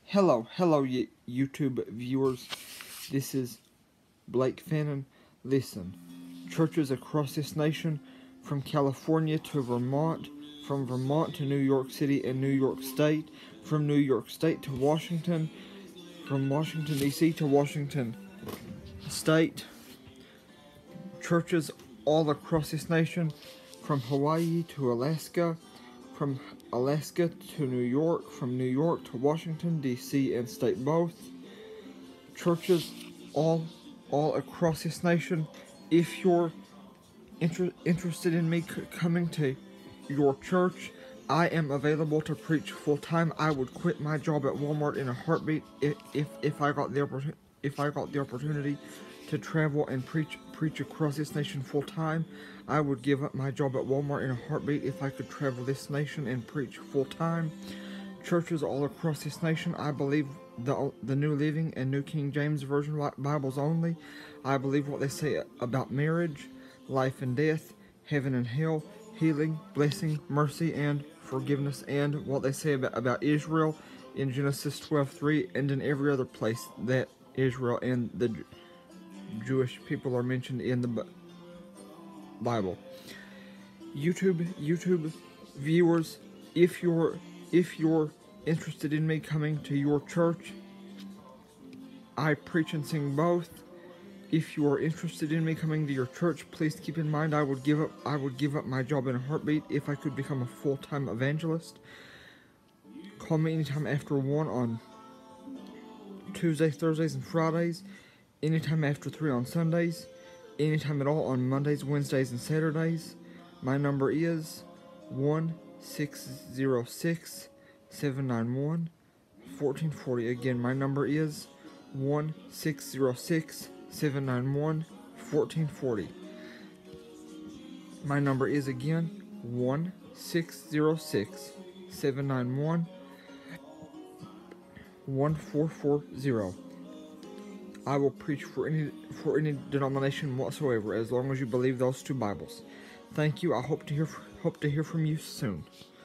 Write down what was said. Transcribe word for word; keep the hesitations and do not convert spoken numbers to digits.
Hello, hello, YouTube viewers. This is Blake Fannin. Listen, churches across this nation, from California to Vermont, from Vermont to New York City and New York State, from New York State to Washington, from Washington, D C to Washington State, churches all across this nation, from Hawaii to Alaska, from Alaska to New York, from New York to Washington, D C and state both. Churches all all across this nation. If you're inter interested in me c coming to your church, I am available to preach full-time. I would quit my job at Walmart in a heartbeat if if, if I got the opportunity if I got the opportunity to travel and preach preach across this nation full-time. I would give up my job at Walmart in a heartbeat if I could travel this nation and preach full-time. Churches all across this nation, I believe the the New Living and New King James Version Bibles only. I believe what they say about marriage, life and death, heaven and hell, healing, blessing, mercy, and forgiveness, and what they say about, about Israel in Genesis twelve three, and in every other place that Israel and the Jewish people are mentioned in the Bible. YouTube, YouTube viewers, if you're if you're interested in me coming to your church, I preach and sing both. If you are interested in me coming to your church, please keep in mind I would give up I would give up my job in a heartbeat if I could become a full-time evangelist. Call me anytime after one on Tuesdays, Thursdays, and Fridays. Anytime after three on Sundays. Anytime at all on Mondays, Wednesdays, and Saturdays. My number is one six zero six, seven nine one, one four four zero. Again, my number is one six zero six, seven nine one, one four four zero. My number is again one six zero six, seven nine one, one four four zero. I will preach for any for any denomination whatsoever, as long as you believe those two Bibles. Thank you. I hope to hear hope to hear from you soon.